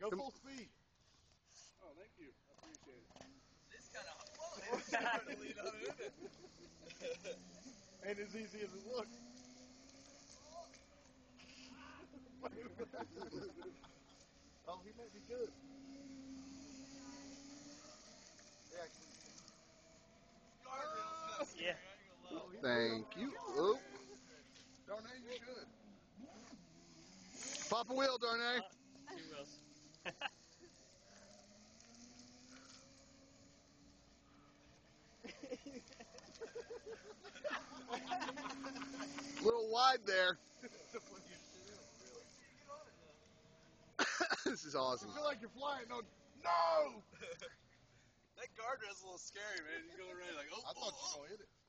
Go full speed. Oh, thank you. I appreciate it. It's kind of hard. It's hard to lean on it, isn't it? Ain't as easy as it looks. Oh, he might be good. Yeah. Yeah. Thank you. Oh. Darnaye, you're good. Pop a wheel, Darnaye. 2 wheels. A little wide there. This is awesome. I feel like you're flying. No! No! That guardrail's a little scary, man. You go around like, oh. I thought you were going to hit it.